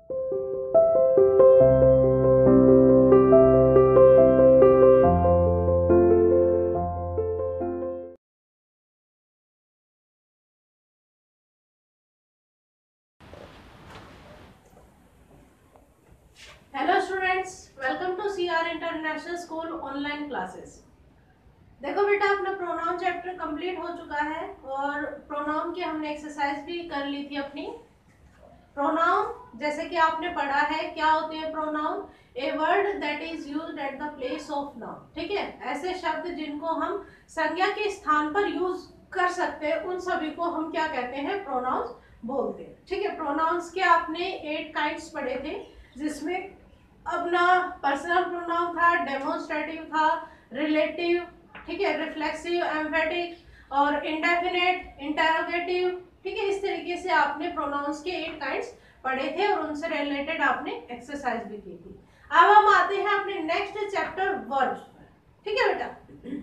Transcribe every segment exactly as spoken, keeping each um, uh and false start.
Hello students, welcome to C R international school online classes. देखो बेटा, अपना pronoun chapter complete हो चुका है और प्रोनाउन की हमने एक्सरसाइज भी कर ली थी अपनी। प्रोनाउन जैसे कि आपने पढ़ा है, क्या होते हैं pronoun? A word that is used at the place of noun. ठीक है, ऐसे शब्द जिनको हम संज्ञा के स्थान पर यूज कर सकते हैं, उन सभी को हम क्या कहते हैं? प्रोनाउंस बोलते हैं। ठीक है, प्रोनाउंस के आपने एट काइंड्स पढ़े थे, जिसमें अपना पर्सनल प्रोनाउन था, डेमोन्स्ट्रेटिव था, रिलेटिव, ठीक है, रिफ्लेक्सिव, एम्फेटिक और इंडेफिनेट, इंटरोगेटिव। ठीक है, इस तरीके से आपने प्रोनाउंस के एट काइंड्स पढ़े थे और उनसे रिलेटेड आपने एक्सरसाइज भी की थी। अब हम आते हैं अपने नेक्स्ट चैप्टर वर्ब्स पर। ठीक है बेटा,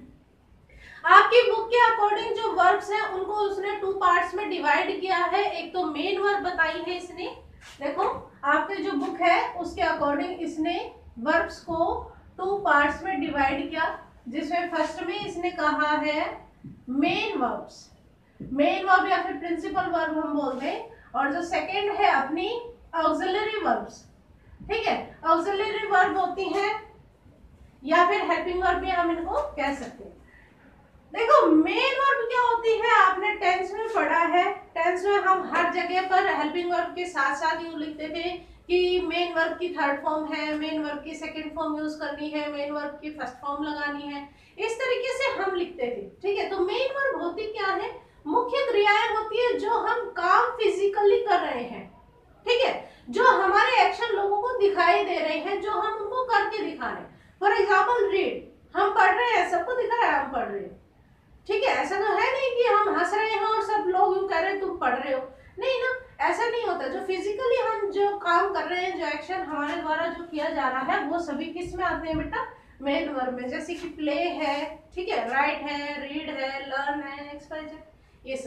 आपकी बुक के अकॉर्डिंग जो वर्ब्स हैं उनको उसने टू पार्ट्स में डिवाइड किया है। एक तो मेन वर्ब बताई है इसने, देखो आपके जो बुक है उसके अकॉर्डिंग इसने वर्ब्स को टू पार्ट्स में डिवाइड किया, जिसमें फर्स्ट में इसने कहा है मेन वर्ब्स, मेन वर्ब या फिर प्रिंसिपल वर्ब हम बोलते हैं, और जो सेकंड है अपनी ऑक्सिलरी वर्ब्स। ठीक है, ऑक्सिलरी वर्ब होती है या फिर हेल्पिंग वर्ब भी हम इनको कह सकते हैं। देखो मेन वर्ब क्या होती है, आपने टेंस में पढ़ा है। टेंस में हम हर जगह पर हेल्पिंग वर्ब के साथ साथ यूज लिखते थे कि मेन वर्ब की थर्ड फॉर्म है, मेन वर्ब की सेकंड फॉर्म यूज करनी है, मेन वर्ब की फर्स्ट फॉर्म लगानी है, इस तरीके से हम लिखते थे। ठीक है, तो मेन वर्ब होती क्या है? मुख्य क्रियाएं होती है जो हम काम फिजिकली कर रहे हैं। ठीक है, जो हमारे एक्शन लोगों को दिखाई दे रहे हैं, जो हम उनको करके दिखा रहे हैं। फॉर एग्जाम्पल रीड, हम पढ़ रहे हैं, सबको दिख रहा है हम पढ़ रहे हैं। ठीक है, ऐसा तो है नहीं कि हम हंस रहे हैं और सब लोग यूं कह रहे हैं तुम पढ़ रहे हो, नहीं ना, ऐसा नहीं होता। जो फिजिकली हम जो काम कर रहे हैं, जो एक्शन हमारे द्वारा जो किया जा रहा है, वो सभी किस में आते हैं बेटा? मेन वर्ब में। जैसे कि प्ले है, ठीक है, राइट है, रीड है, लर्न है, एक्सरसाइज है, ये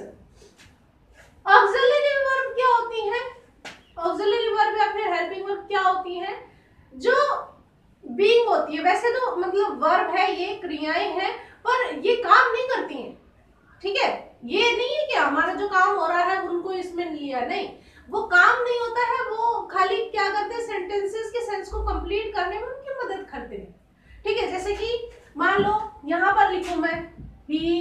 सब। ऑक्सिलरी वर्ब क्या होती है? ऑक्सिलरी वर्ब या फिर हेल्पिंग वर्ब क्या होती है? जो बीइंग होती है, वैसे तो मतलब वर्ब है, ये क्रियाएं हैं, पर ये काम नहीं करती हैं। ठीक है, ये नहीं है कि हमारा जो काम हो रहा है उनको इसमें लिया, नहीं, वो काम नहीं होता है, वो खाली क्या करते हैं? सेंटेंसेस के सेंस को कंप्लीट करने में उनकी मदद करते हैं। ठीक है, जैसे कि मान लो यहाँ पर लिखूं मैं ही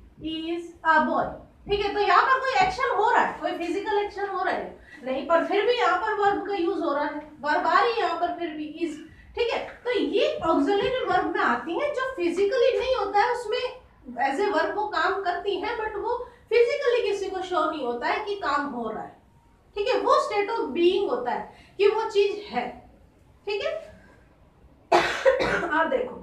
इज अ बॉय। ठीक है, तो यहाँ पर कोई एक्शन हो रहा है, कोई फिजिकल एक्शन हो रहा है नहीं, पर फिर भी यहाँ पर वर्ब का यूज हो रहा है, वर्ब आ रही है यहाँ पर, फिर भी इज। ठीक है, तो ये ऑक्सिलरी वर्ब में आती हैं, जो फिजिकली नहीं होता है, उसमें एज ए वर्ब वो काम करती हैं, बट वो फिजिकली किसी को शो नहीं होता है कि काम हो रहा है। ठीक है, वो स्टेट ऑफ बीइंग होता है कि वो चीज है। ठीक है, आप देखो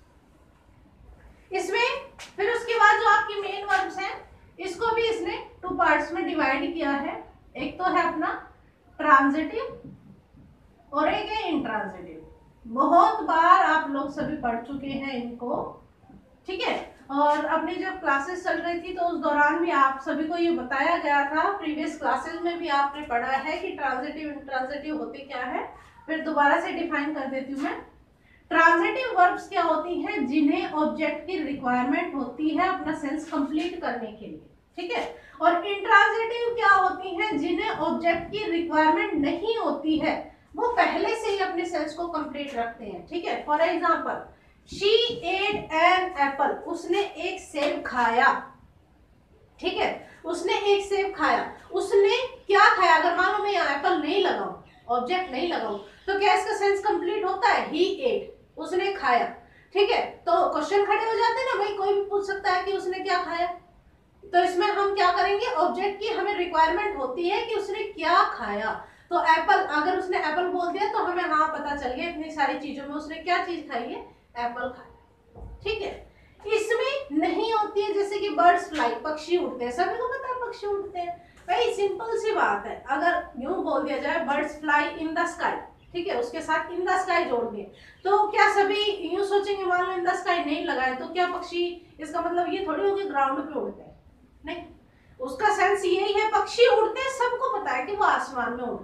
इसमें फिर उसके बाद जो आपकी मेन वर्ब्स हैं, इसको भी इसने टू पार्ट्स में डिवाइड किया है। एक तो है अपना ट्रांजिटिव और एक है इंट्रांजिटिव। बहुत बार आप लोग सभी पढ़ चुके हैं इनको। ठीक है, और अपनी जब क्लासेस चल रही थी तो उस दौरान भी आप सभी को ये बताया गया था, प्रीवियस क्लासेस में भी आपने पढ़ा है कि ट्रांजिटिव इंट्रांजिटिव होते क्या है। फिर दोबारा से डिफाइन कर देती हूँ मैं। ट्रांजिटिव वर्ब्स क्या होती हैं? जिन्हें ऑब्जेक्ट की रिक्वायरमेंट होती है अपना सेंस कंप्लीट करने के लिए। ठीक है, और इंट्रांजिटिव क्या होती हैं? जिन्हें ऑब्जेक्ट की रिक्वायरमेंट नहीं होती है, वो पहले से ही अपने सेंस को कंप्लीट रखते हैं। ठीक है, for example she ate an apple, उसने एक सेब खाया। ठीक है, उसने एक सेब खाया, उसने क्या खाया? अगर मान लो मैं यहाँ एप्पल नहीं लगाऊं, ऑब्जेक्ट नहीं लगाऊं, तो क्या इसका सेंस कंप्लीट होता है? ही एट, उसने खाया। ठीक है, तो क्वेश्चन खड़े हो जाते हैं ना भाई, कोई भी पूछ सकता है कि उसने क्या खाया। तो इसमें हम क्या करेंगे? ऑब्जेक्ट की हमें रिक्वायरमेंट होती है कि उसने क्या खाया। तो एप्पल, अगर उसने एप्पल बोल दिया तो हमें हाँ पता चल गया इतनी सारी चीजों में उसने क्या चीज खाई है? एप्पल खाया। ठीक है, इसमें नहीं होती है जैसे कि बर्ड्स फ्लाई, पक्षी उड़ते हैं, सभी को पता है पक्षी उड़ते हैं। भाई सिंपल सी बात है, अगर यूं बोल दिया जाए birds fly in the sky, ठीक है, उसके साथ इन द स्काई जोड़ दिए, तो क्या सभी यूं सोचेंगे मान लो इन द स्काई नहीं लगाए तो क्या पक्षी, इसका मतलब ये थोड़ी होगी ग्राउंड पे उड़ते हैं, नहीं, उसका सेंस यही है पक्षी उड़ते हैं, सबको पता है कि वो आसमान में उड़ते हैं।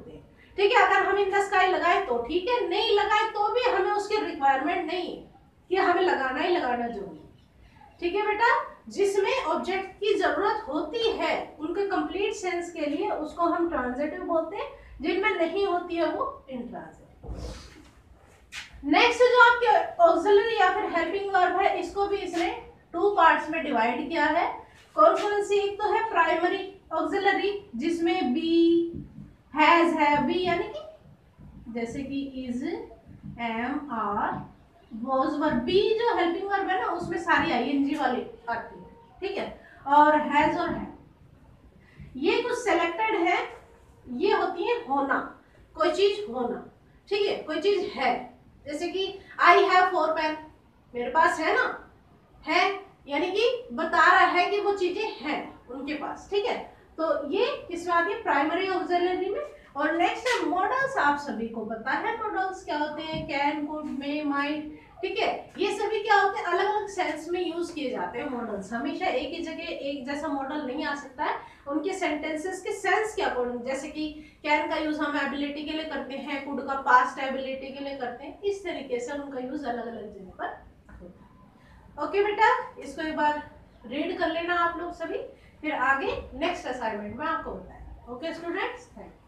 ठीक है, अगर हम इन द स्काई लगाए तो ठीक है, नहीं लगाए तो भी हमें उसकी रिक्वायरमेंट नहीं है कि हमें लगाना ही लगाना जरूरी। ठीक है बेटा, जिसमें ऑब्जेक्ट की जरूरत होती है उनके कंप्लीट सेंस के लिए उसको हम ट्रांजिटिव बोलते हैं, जिनमें नहीं होती है वो इंट्रांजिटिव। नेक्स्ट जो आपके ऑक्सिलरी या फिर हेल्पिंग वर्ब है, इसको भी इसने टू पार्ट्स में डिवाइड किया है। कौन कौन सी? एक तो है प्राइमरी ऑक्सिलरी जिसमें बी, हैज है, बी यानी कि जैसे कि is, am, are, was verb. Be जो हेल्पिंग वर्ब है ना उसमें सारी आईएनजी वाली आती है, ठीक है। और हैज और है ये कुछ सेलेक्टेड है, ये होती है होना, कोई चीज होना, ठीक है, कोई चीज है। जैसे कि आई हैव फोर पेन, मेरे पास है ना, है यानी कि बता रहा है कि वो चीजें हैं उनके पास, ठीक है। तो ये किसमें आती है? प्राइमरी ऑक्सिलरी में। और नेक्स्ट है मॉडल्स। आप सभी को पता है मॉडल्स क्या होते हैं? कैन, कुड, मे, माइट, ठीक है। ये सभी क्या होते हैं? अलग अलग सेंस में यूज किए जाते हैं मॉडल्स। हमेशा एक ही जगह एक जैसा मॉडल नहीं आ सकता है, उनके सेंटेंसेस के सेंस के अकॉर्डिंग। जैसे कि कैन का यूज हम एबिलिटी के लिए करते हैं, कुड का पास्ट एबिलिटी के लिए करते हैं, इस तरीके से उनका यूज अलग अलग जगह पर होता है। ओके बेटा, इसको एक बार रीड कर लेना आप लोग सभी, फिर आगे नेक्स्ट असाइनमेंट में आपको बताएं। Okay students, thank you.